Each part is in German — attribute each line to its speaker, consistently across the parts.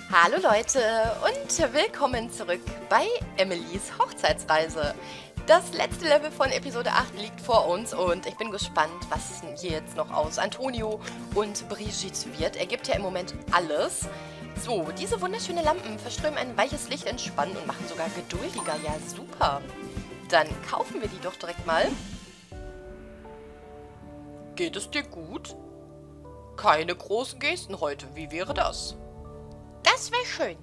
Speaker 1: Hallo Leute und willkommen zurück bei Emilys Hochzeitsreise. Das letzte Level von Episode 8 liegt vor uns und ich bin gespannt, was hier jetzt noch aus Antonio und Brigitte wird. Er gibt ja im Moment alles. So, diese wunderschönen Lampen verströmen ein weiches Licht, entspannen und machen sogar geduldiger. Ja, super. Dann kaufen wir die doch direkt mal. Geht es dir gut? Keine großen Gesten heute. Wie wäre das? Das wäre schön.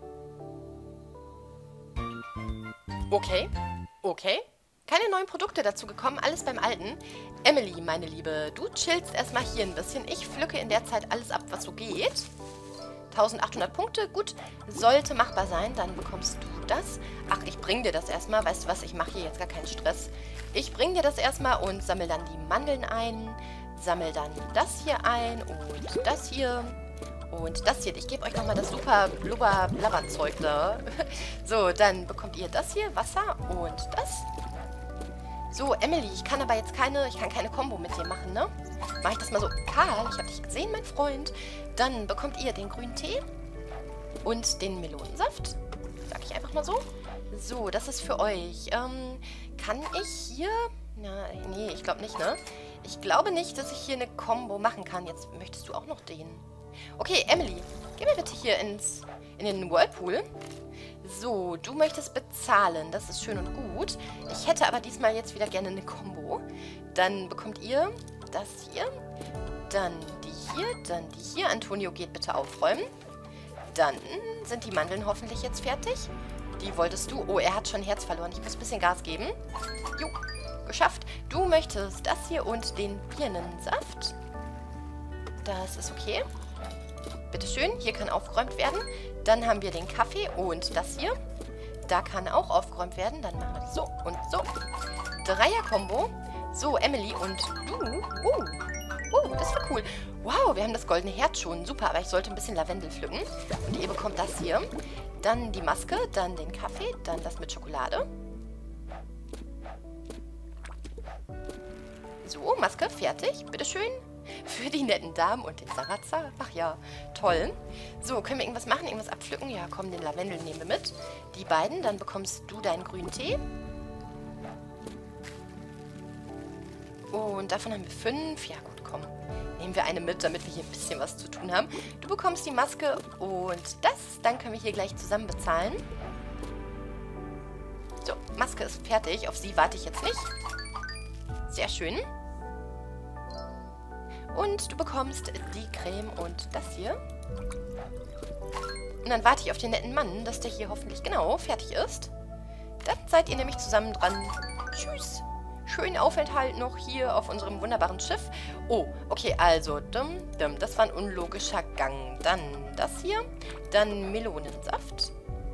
Speaker 1: Okay, okay. Keine neuen Produkte dazu gekommen, alles beim Alten. Emily, meine Liebe, du chillst erstmal hier ein bisschen. Ich pflücke in der Zeit alles ab, was so geht. 1800 Punkte, gut, sollte machbar sein. Dann bekommst du das. Ach, ich bring dir das erstmal. Weißt du was, ich mache hier jetzt gar keinen Stress. Ich bring dir das erstmal und sammel dann die Mandeln ein. Sammel dann das hier ein und das hier. Und das hier, ich gebe euch nochmal das super Blubber-Blabber-Zeug da. So, dann bekommt ihr das hier, Wasser und das. So, Emily, ich kann keine Kombo mit dir machen, ne? Mache ich das mal so. Karl, ich habe dich gesehen, mein Freund. Dann bekommt ihr den grünen Tee und den Melonensaft. Sag ich einfach mal so. So, das ist für euch. Kann ich hier... Na, nee, ich glaube nicht, ne? Ich glaube nicht, dass ich hier eine Kombo machen kann. Jetzt möchtest du auch noch den... Okay, Emily, geh mal bitte hier in den Whirlpool. So, du möchtest bezahlen. Das ist schön und gut. Ich hätte aber diesmal jetzt wieder gerne eine Kombo. Dann bekommt ihr das hier. Dann die hier. Dann die hier. Antonio geht bitte aufräumen. Dann sind die Mandeln hoffentlich jetzt fertig. Die wolltest du. Oh, er hat schon Herz verloren. Ich muss ein bisschen Gas geben. Jo, geschafft. Du möchtest das hier und den Birnensaft. Das ist okay. Bitteschön, hier kann aufgeräumt werden. Dann haben wir den Kaffee und das hier. Da kann auch aufgeräumt werden. Dann machen wir das so und so. Dreier-Kombo. So, Emily und du. Das war cool. Wow, wir haben das goldene Herz schon. Super, aber ich sollte ein bisschen Lavendel pflücken. Und ihr bekommt das hier. Dann die Maske, dann den Kaffee, dann das mit Schokolade. So, Maske, fertig. Bitteschön. Für die netten Damen und den Sarazar. Ach ja, toll. So, können wir irgendwas machen? Irgendwas abpflücken? Ja, komm, den Lavendel nehmen wir mit. Die beiden, dann bekommst du deinen grünen Tee. Und davon haben wir 5. Ja, gut, komm. Nehmen wir eine mit, damit wir hier ein bisschen was zu tun haben. Du bekommst die Maske und das. Dann können wir hier gleich zusammen bezahlen. So, Maske ist fertig. Auf sie warte ich jetzt nicht. Sehr schön. Und du bekommst die Creme und das hier. Und dann warte ich auf den netten Mann, dass der hier hoffentlich genau fertig ist. Dann seid ihr nämlich zusammen dran. Tschüss. Schönen Aufenthalt noch hier auf unserem wunderbaren Schiff. Oh, okay, also, das war ein unlogischer Gang. Dann das hier. Dann Melonensaft.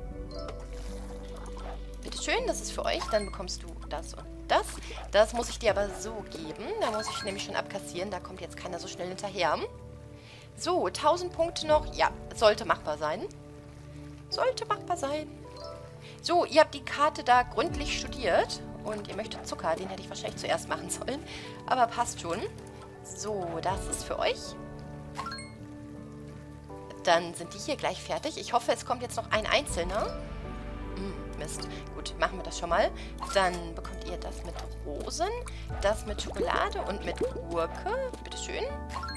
Speaker 1: Bitteschön, das ist für euch. Dann bekommst du das und das. Das muss ich dir aber so geben. Da muss ich nämlich schon abkassieren. Da kommt jetzt keiner so schnell hinterher. So, 1000 Punkte noch. Ja, sollte machbar sein. Sollte machbar sein. So, ihr habt die Karte da gründlich studiert. Und ihr möchtet Zucker. Den hätte ich wahrscheinlich zuerst machen sollen. Aber passt schon. So, das ist für euch. Dann sind die hier gleich fertig. Ich hoffe, es kommt jetzt noch ein einzelner. Mist. Gut, machen wir das schon mal. Dann bekommt ihr das mit Rosen, das mit Schokolade und mit Gurke. Bitteschön.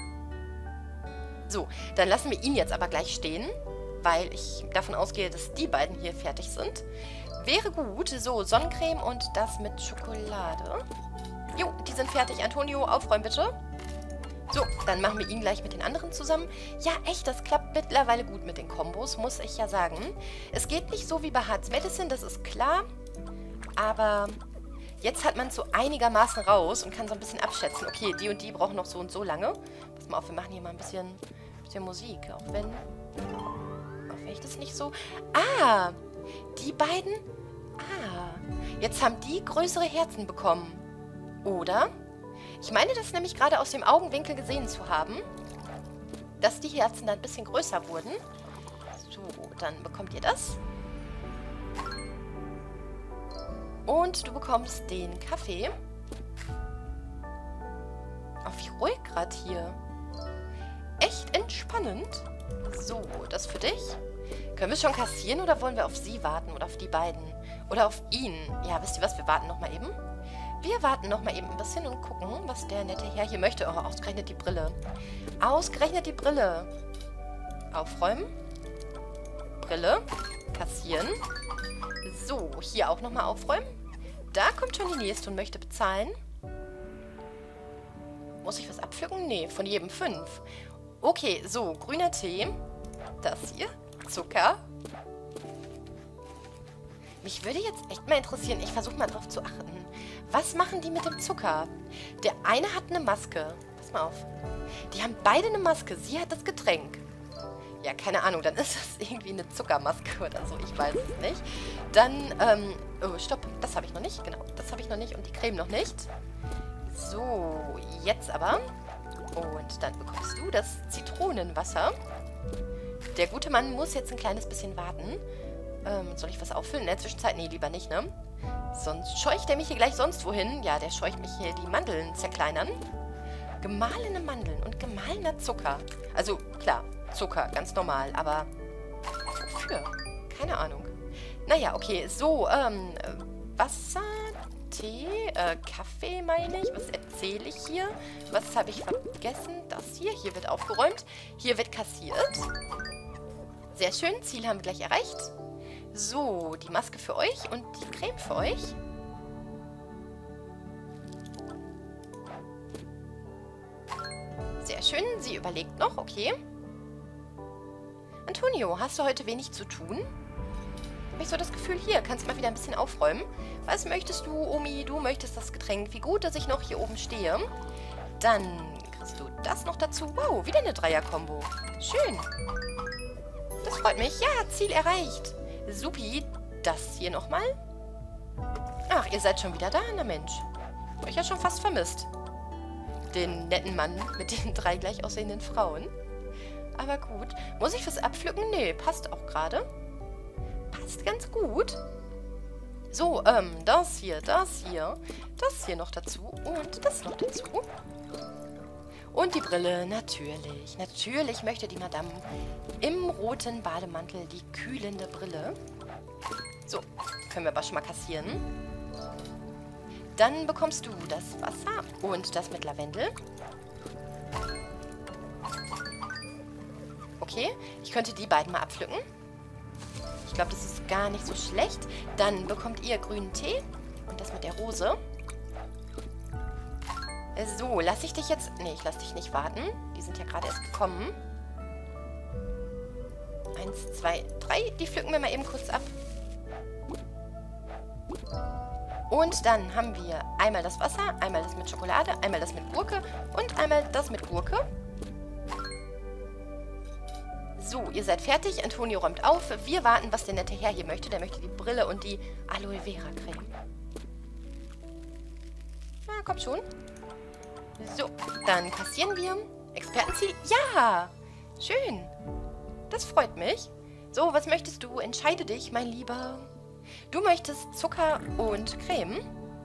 Speaker 1: So, dann lassen wir ihn jetzt aber gleich stehen, weil ich davon ausgehe, dass die beiden hier fertig sind. Wäre gut. So, Sonnencreme und das mit Schokolade. Jo, die sind fertig. Antonio, aufräumen bitte. So, dann machen wir ihn gleich mit den anderen zusammen. Ja, echt, das klappt mittlerweile gut mit den Kombos, muss ich ja sagen. Es geht nicht so wie bei Hearts Medicine, das ist klar. Aber jetzt hat man es so einigermaßen raus und kann so ein bisschen abschätzen. Okay, die und die brauchen noch so und so lange. Pass mal auf, wir machen hier mal ein bisschen Musik. Auch wenn ich das nicht so... Ah, die beiden... Ah, jetzt haben die größere Herzen bekommen. Oder... Ich meine das nämlich gerade aus dem Augenwinkel gesehen zu haben, dass die Herzen dann ein bisschen größer wurden. So, dann bekommt ihr das. Und du bekommst den Kaffee. Oh, wie ruhig gerade hier. Echt entspannend. So, das für dich. Können wir schon kassieren oder wollen wir auf sie warten oder auf die beiden? Oder auf ihn? Ja, wisst ihr was? Wir warten nochmal eben. Wir warten nochmal eben ein bisschen und gucken, was der nette Herr hier möchte. Oh, ausgerechnet die Brille. Ausgerechnet die Brille. Aufräumen. Brille. Kassieren. So, hier auch nochmal aufräumen. Da kommt schon die nächste und möchte bezahlen. Muss ich was abpflücken? Nee, von jedem 5. Okay, so, grüner Tee. Das hier. Zucker. Mich würde jetzt echt mal interessieren, ich versuche mal drauf zu achten. Was machen die mit dem Zucker? Der eine hat eine Maske. Pass mal auf. Die haben beide eine Maske. Sie hat das Getränk. Ja, keine Ahnung, dann ist das irgendwie eine Zuckermaske oder so. Ich weiß es nicht. Dann, oh, stopp. Das habe ich noch nicht. Genau, das habe ich noch nicht und die Creme noch nicht. So, jetzt aber. Und dann bekommst du das Zitronenwasser. Der gute Mann muss jetzt ein kleines bisschen warten. Soll ich was auffüllen? In der Zwischenzeit? Nee, lieber nicht, ne? Sonst scheucht der mich hier gleich sonst wohin. Ja, der scheucht mich hier die Mandeln zerkleinern. Gemahlene Mandeln und gemahlener Zucker. Also, klar, Zucker, ganz normal, aber wofür? Keine Ahnung. Naja, okay, so, Wasser, Tee, Kaffee meine ich. Was erzähle ich hier? Was habe ich vergessen? Das hier. Hier wird aufgeräumt. Hier wird kassiert. Sehr schön, Ziel haben wir gleich erreicht. So, die Maske für euch und die Creme für euch. Sehr schön, sie überlegt noch, okay. Antonio, hast du heute wenig zu tun? Habe ich so das Gefühl, hier, kannst du mal wieder ein bisschen aufräumen. Was möchtest du, Omi? Du möchtest das Getränk. Wie gut, dass ich noch hier oben stehe. Dann kriegst du das noch dazu. Wow, wieder eine Dreier-Kombo. Schön. Das freut mich. Ja, Ziel erreicht. Supi, das hier nochmal. Ach, ihr seid schon wieder da? Na Mensch. Hab ich ja schon fast vermisst. Den netten Mann mit den 3 gleich aussehenden Frauen. Aber gut. Muss ich was abpflücken? Nee, passt auch gerade. Passt ganz gut. So, das hier noch dazu und das noch dazu. Und die Brille, natürlich. Natürlich möchte die Madame im roten Bademantel die kühlende Brille. So, können wir aber schon mal kassieren. Dann bekommst du das Wasser und das mit Lavendel. Okay, ich könnte die beiden mal abpflücken. Ich glaube, das ist gar nicht so schlecht. Dann bekommt ihr grünen Tee und das mit der Rose. So, lasse ich dich jetzt... Nee, ich lasse dich nicht warten. Die sind ja gerade erst gekommen. 1, 2, 3. Die pflücken wir mal eben kurz ab. Und dann haben wir einmal das Wasser, einmal das mit Schokolade, einmal das mit Gurke und einmal das mit Gurke. So, ihr seid fertig. Antonio räumt auf. Wir warten, was der nette Herr hier möchte. Der möchte die Brille und die Aloe Vera Creme. Na, komm schon. So, dann kassieren wir. Expertenziel. Ja! Schön. Das freut mich. So, was möchtest du? Entscheide dich, mein Lieber. Du möchtest Zucker und Creme.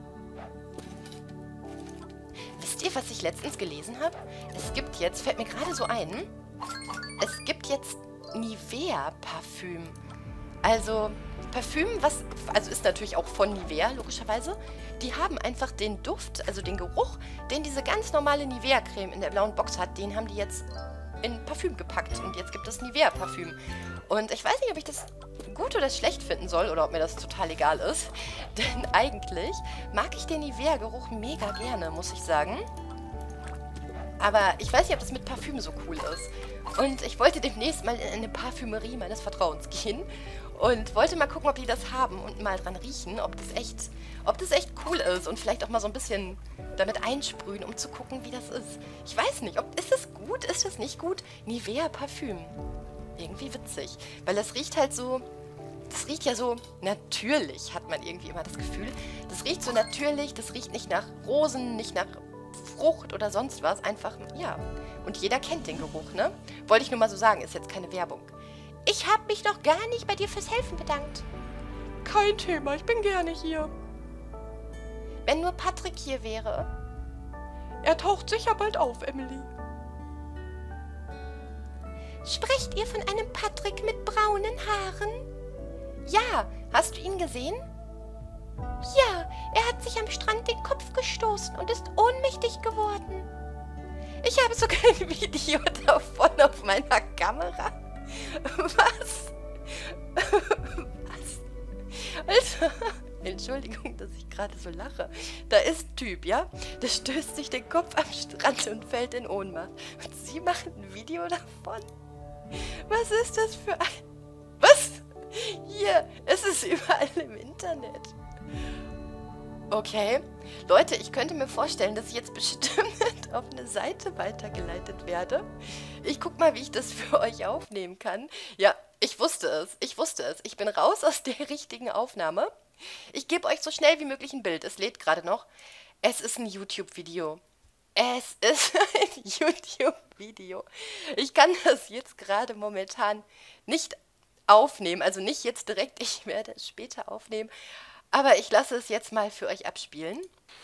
Speaker 1: Wisst ihr, was ich letztens gelesen habe? Es gibt jetzt, fällt mir gerade so ein, es gibt jetzt Nivea-Parfüm. Also Parfüm, also ist natürlich auch von Nivea, logischerweise. Die haben einfach den Duft, also den Geruch, den diese ganz normale Nivea-Creme in der blauen Box hat, den haben die jetzt in Parfüm gepackt. Und jetzt gibt es Nivea-Parfüm. Und ich weiß nicht, ob ich das gut oder schlecht finden soll oder ob mir das total egal ist. Denn eigentlich mag ich den Nivea-Geruch mega gerne, muss ich sagen. Aber ich weiß nicht, ob das mit Parfüm so cool ist. Und ich wollte demnächst mal in eine Parfümerie meines Vertrauens gehen und wollte mal gucken, ob die das haben und mal dran riechen, ob das echt cool ist und vielleicht auch mal so ein bisschen damit einsprühen, um zu gucken, wie das ist. Ich weiß nicht, ist das gut, ist das nicht gut? Nivea Parfüm. Irgendwie witzig, weil das riecht halt so, das riecht ja so natürlich, hat man irgendwie immer das Gefühl. Das riecht so natürlich, das riecht nicht nach Rosen, nicht nach Frucht oder sonst was, einfach, ja. Und jeder kennt den Geruch, ne? Wollte ich nur mal so sagen, ist jetzt keine Werbung. Ich habe mich noch gar nicht bei dir fürs Helfen bedankt. Kein Thema, ich bin gerne hier. Wenn nur Patrick hier wäre. Er taucht sicher bald auf, Emily. Sprecht ihr von einem Patrick mit braunen Haaren? Ja, hast du ihn gesehen? Ja, er hat sich am Strand den Kopf gestoßen und ist ohnmächtig geworden. Ich habe sogar ein Video davon auf meiner Kamera. Was? Was? Alter, Entschuldigung, dass ich gerade so lache. Da ist ein Typ, ja? Der stößt sich den Kopf am Strand und fällt in Ohnmacht. Und sie machen ein Video davon? Was ist das für ein... Was? Hier, es ist überall im Internet. Okay. Leute, ich könnte mir vorstellen, dass ich jetzt bestimmt auf eine Seite weitergeleitet werde. Ich guck mal, wie ich das für euch aufnehmen kann. Ja, ich wusste es. Ich wusste es. Ich bin raus aus der richtigen Aufnahme. Ich gebe euch so schnell wie möglich ein Bild. Es lädt gerade noch. Es ist ein YouTube-Video. Es ist ein YouTube-Video. Ich kann das jetzt gerade momentan nicht aufnehmen. Also nicht jetzt direkt. Ich werde es später aufnehmen. Aber ich lasse es jetzt mal für euch abspielen.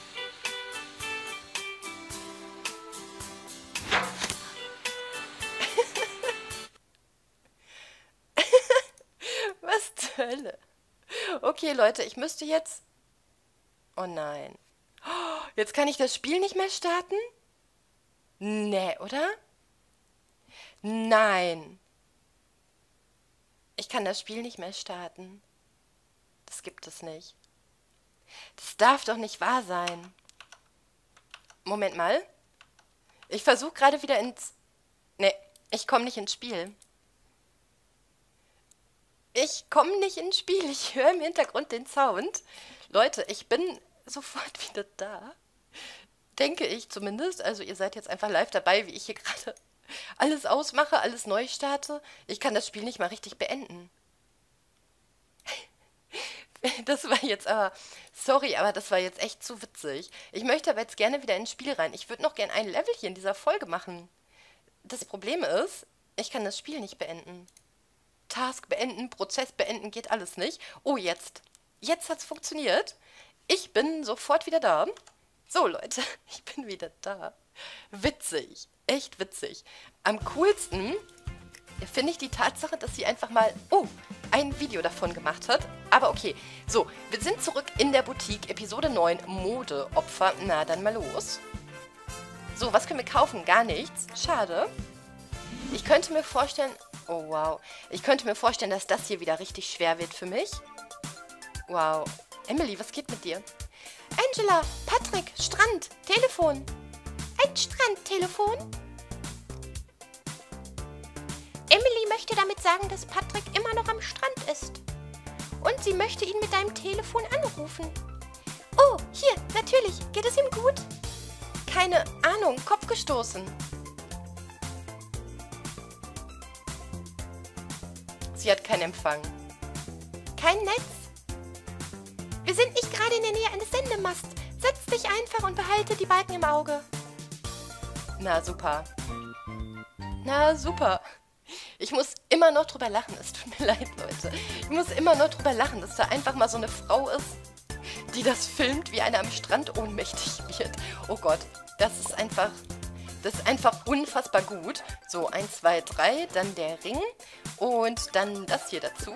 Speaker 1: Was zur Hölle? Okay, Leute, ich müsste jetzt... Oh nein. Jetzt kann ich das Spiel nicht mehr starten? Nee, oder? Nein. Ich kann das Spiel nicht mehr starten. Das gibt es nicht. Das darf doch nicht wahr sein. Moment mal. Ich versuche gerade wieder ins... Nee, ich komme nicht ins Spiel. Ich komme nicht ins Spiel. Ich höre im Hintergrund den Sound. Leute, ich bin sofort wieder da. Denke ich zumindest. Also ihr seid jetzt einfach live dabei, wie ich hier gerade alles ausmache, alles neu starte. Ich kann das Spiel nicht mal richtig beenden. Das war jetzt aber, sorry, aber das war jetzt echt zu witzig. Ich möchte aber jetzt gerne wieder ins Spiel rein. Ich würde noch gerne ein Level hier in dieser Folge machen. Das Problem ist, ich kann das Spiel nicht beenden. Task beenden, Prozess beenden, geht alles nicht. Oh, jetzt. Jetzt hat's funktioniert. Ich bin sofort wieder da. So, Leute, ich bin wieder da. Witzig. Echt witzig. Am coolsten finde ich die Tatsache, dass sie einfach mal, ein Video davon gemacht hat. Aber okay, so, wir sind zurück in der Boutique, Episode 9, Modeopfer. Na, dann mal los. So, was können wir kaufen? Gar nichts. Schade. Ich könnte mir vorstellen, oh wow, ich könnte mir vorstellen, dass das hier wieder richtig schwer wird für mich. Wow. Emily, was geht mit dir? Angela, Patrick, Strand, Telefon. Ein Strandtelefon? Emily möchte damit sagen, dass Patrick immer noch am Strand ist. Und sie möchte ihn mit deinem Telefon anrufen. Oh, hier, natürlich. Geht es ihm gut? Keine Ahnung, Kopf gestoßen. Sie hat keinen Empfang. Kein Netz? Wir sind nicht gerade in der Nähe eines Sendemasts. Setz dich einfach und behalte die Balken im Auge. Na super. Na super. Ich muss immer noch drüber lachen. Es tut mir leid, Leute. Ich muss immer noch drüber lachen, dass da einfach mal so eine Frau ist, die das filmt, wie einer am Strand ohnmächtig wird. Oh Gott, das ist einfach unfassbar gut. So, 1, 2, 3, dann der Ring und dann das hier dazu.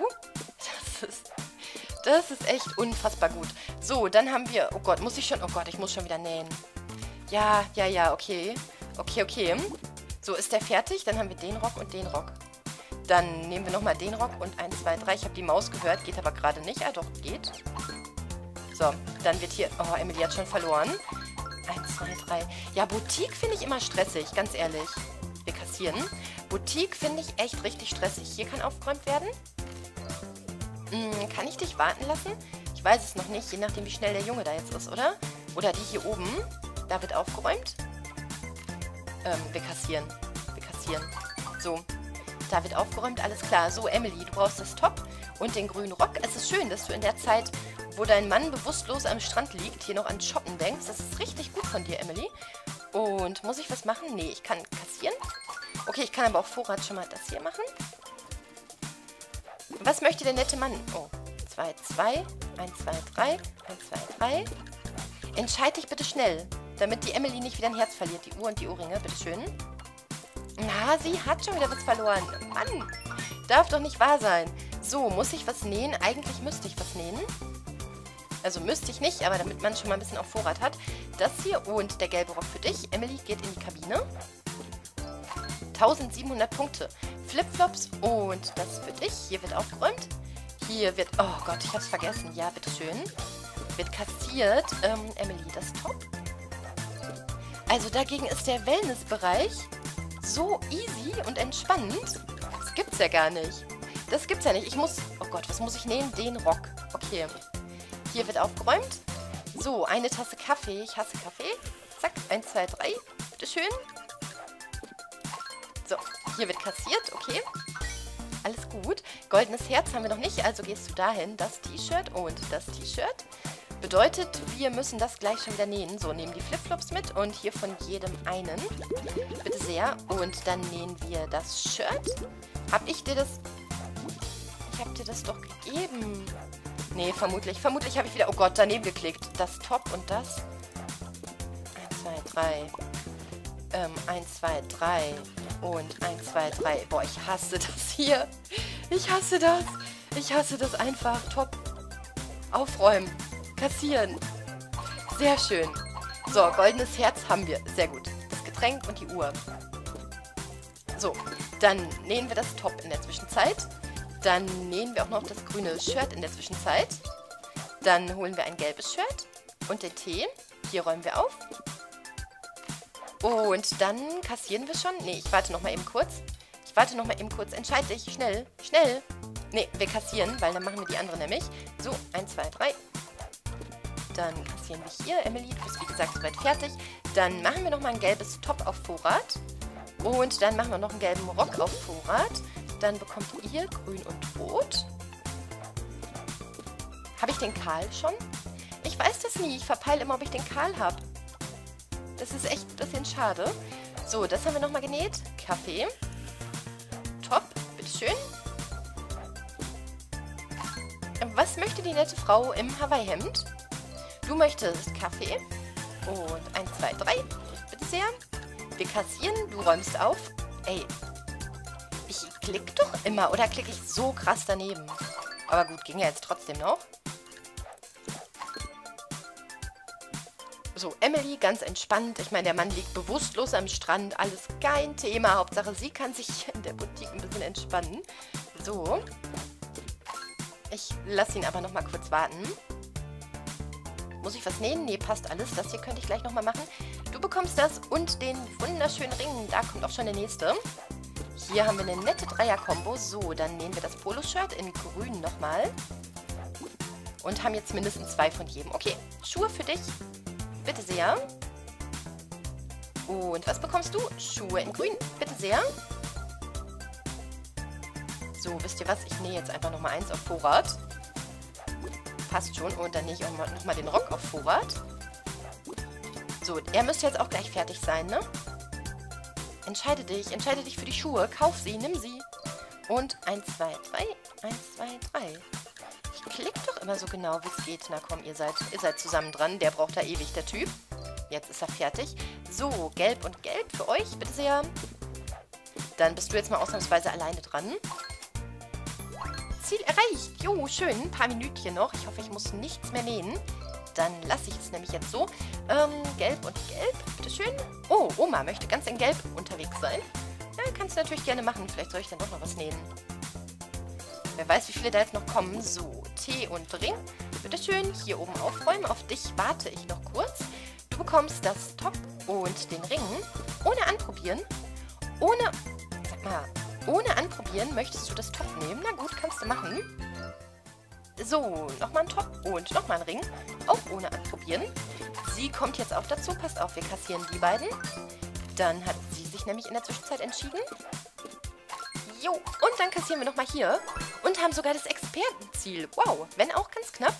Speaker 1: Das ist echt unfassbar gut. So, dann haben wir, oh Gott, ich muss schon wieder nähen. Ja, okay. Okay. So, ist der fertig? Dann haben wir den Rock und den Rock. Dann nehmen wir nochmal den Rock und 1, 2, 3. Ich habe die Maus gehört, geht aber gerade nicht. Ah, doch, geht. So, dann wird hier... Oh, Emily hat schon verloren. 1, 2, 3. Ja, Boutique finde ich immer stressig, ganz ehrlich. Wir kassieren. Boutique finde ich echt richtig stressig. Hier kann aufgeräumt werden. Kann ich dich warten lassen? Ich weiß es noch nicht, je nachdem, wie schnell der Junge da jetzt ist, oder? Oder die hier oben. Da wird aufgeräumt. Wir kassieren. So, da wird aufgeräumt, alles klar. So, Emily, du brauchst das Top und den grünen Rock. Es ist schön, dass du in der Zeit, wo dein Mann bewusstlos am Strand liegt, hier noch an Shoppen denkst. Das ist richtig gut von dir, Emily. Und muss ich was machen? Nee, ich kann kassieren. Okay, ich kann aber auf Vorrat schon mal das hier machen. Was möchte der nette Mann? Oh, 2, 2, 1, 2, 3, 1, 2, 3. Entscheid dich bitte schnell, damit die Emily nicht wieder ein Herz verliert. Die Uhr und die Ohrringe, bitteschön. Na, sie hat schon wieder was verloren. Mann, darf doch nicht wahr sein. So, muss ich was nähen? Eigentlich müsste ich was nähen. Also müsste ich nicht, aber damit man schon mal ein bisschen auf Vorrat hat. Das hier und der gelbe Rock für dich. Emily geht in die Kabine. 1700 Punkte. Flipflops und das für dich. Hier wird aufgeräumt. Hier wird... Oh Gott, ich hab's vergessen. Ja, bitteschön. Wird kassiert. Emily, das ist top. Also dagegen ist der Wellnessbereich so easy und entspannend. Das gibt's ja gar nicht. Das gibt's ja nicht. Ich muss... Oh Gott, was muss ich nehmen? Den Rock. Okay. Hier wird aufgeräumt. So, eine Tasse Kaffee. Ich hasse Kaffee. Zack, 1, 2, 3. Bitteschön. So, hier wird kassiert. Okay. Alles gut. Goldenes Herz haben wir noch nicht, also gehst du dahin. Das T-Shirt und das T-Shirt. Bedeutet, wir müssen das gleich schon wieder nähen. So, nehmen die Flipflops mit und hier von jedem einen. Bitte sehr. Und dann nähen wir das Shirt. Hab ich dir das... Ich hab dir das doch gegeben. Nee, vermutlich. Vermutlich habe ich wieder... Oh Gott, daneben geklickt. Das Top und das. 1, 2, 3. 1, 2, 3. Und 1, 2, 3. Boah, ich hasse das hier. Ich hasse das. Ich hasse das einfach. Top. Aufräumen. Kassieren. Sehr schön. So, goldenes Herz haben wir. Sehr gut. Das Getränk und die Uhr. So, dann nähen wir das Top in der Zwischenzeit. Dann nähen wir auch noch das grüne Shirt in der Zwischenzeit. Dann holen wir ein gelbes Shirt und den Tee. Hier räumen wir auf. Und dann kassieren wir schon. Nee, ich warte noch mal eben kurz. Entscheid dich. Schnell. Schnell. Nee, wir kassieren, weil dann machen wir die andere nämlich. So, 1, 2, 3. Dann kassieren wir hier. Emily, du bist wie gesagt soweit fertig. Dann machen wir noch mal ein gelbes Top auf Vorrat. Und dann machen wir noch einen gelben Rock auf Vorrat. Dann bekommt ihr grün und rot. Habe ich den Karl schon? Ich weiß das nie. Ich verpeile immer, ob ich den Karl habe. Das ist echt ein bisschen schade. So, das haben wir nochmal genäht. Kaffee. Top. Bitteschön. Was möchte die nette Frau im Hawaii-Hemd? Du möchtest Kaffee. Und 1, 2, 3. Bitte sehr. Wir kassieren. Du räumst auf. Ey. Ich klicke doch immer. Oder klicke ich so krass daneben? Aber gut, ging ja jetzt trotzdem noch. So, Emily, ganz entspannt. Ich meine, der Mann liegt bewusstlos am Strand. Alles kein Thema. Hauptsache, sie kann sich in der Boutique ein bisschen entspannen. So. Ich lasse ihn aber noch mal kurz warten. Muss ich was nähen? Nee, passt alles. Das hier könnte ich gleich noch mal machen. Du bekommst das und den wunderschönen Ring. Da kommt auch schon der nächste. Hier haben wir eine nette Dreier-Kombo. So, dann nähen wir das Poloshirt in grün nochmal. Und haben jetzt mindestens 2 von jedem. Okay, Schuhe für dich. Bitte sehr. Und was bekommst du? Schuhe in grün. Bitte sehr. So, wisst ihr was? Ich nähe jetzt einfach nochmal 1 auf Vorrat. Passt schon. Und dann nähe ich auch nochmal den Rock auf Vorrat. So, er müsste jetzt auch gleich fertig sein, ne? Entscheide dich für die Schuhe. Kauf sie, nimm sie. Und 1, 2, 3. 1, 2, 3. Ich klicke doch immer so genau, wie es geht. Na komm, ihr seid zusammen dran. Der braucht da ewig, der Typ. Jetzt ist er fertig. So, gelb und gelb für euch, bitte sehr. Dann bist du jetzt mal ausnahmsweise alleine dran. Ziel erreicht. Jo, schön. Ein paar Minütchen noch. Ich hoffe, ich muss nichts mehr nähen. Dann lasse ich es nämlich jetzt so. Gelb und gelb, bitteschön. Oh, Oma möchte ganz in gelb unterwegs sein. Ja, kannst du natürlich gerne machen. Vielleicht soll ich dann doch noch was nähen. Wer weiß, wie viele da jetzt noch kommen. So, Tee und Ring. Bitteschön, hier oben aufräumen. Auf dich warte ich noch kurz. Du bekommst das Top und den Ring. Ohne anprobieren. Ohne anprobieren möchtest du das Top nehmen? Na gut, kannst du machen. So, nochmal ein Top und nochmal ein Ring. Auch ohne anprobieren. Sie kommt jetzt auch dazu. Passt auf, wir kassieren die beiden. Dann hat sie sich nämlich in der Zwischenzeit entschieden. Jo, und dann kassieren wir nochmal hier. Und haben sogar das Expertenziel. Wow, wenn auch ganz knapp.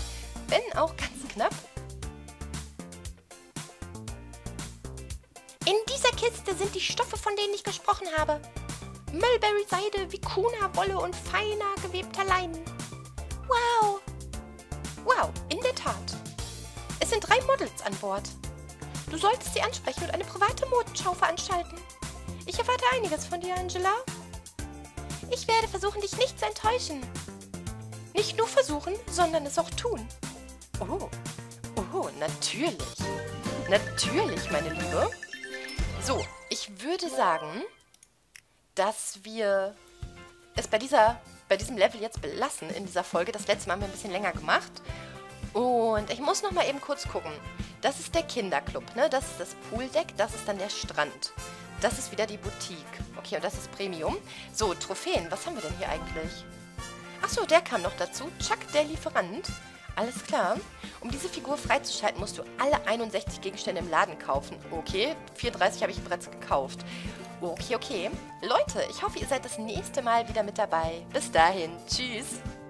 Speaker 1: In dieser Kiste sind die Stoffe, von denen ich gesprochen habe. Mulberry-Seide, Vicuna-Wolle und feiner gewebter Leinen. Wow. Wow, in der Tat. Es sind 3 Models an Bord. Du solltest sie ansprechen und eine private Modenschau veranstalten. Ich erwarte einiges von dir, Angela. Ich werde versuchen, dich nicht zu enttäuschen. Nicht nur versuchen, sondern es auch tun. Oh, natürlich. Natürlich, meine Liebe. So, ich würde sagen, dass wir es bei diesem Level jetzt belassen in dieser Folge. Das letzte Mal haben wir ein bisschen länger gemacht. Und ich muss noch mal eben kurz gucken. Das ist der Kinderclub, ne? Das ist das Pooldeck, das ist dann der Strand. Das ist wieder die Boutique. Okay, und das ist Premium. So, Trophäen, was haben wir denn hier eigentlich? Achso, der kam noch dazu. Chuck, der Lieferant. Alles klar. Um diese Figur freizuschalten, musst du alle 61 Gegenstände im Laden kaufen. Okay, 34 habe ich bereits gekauft. Okay. Leute, ich hoffe, ihr seid das nächste Mal wieder mit dabei. Bis dahin. Tschüss.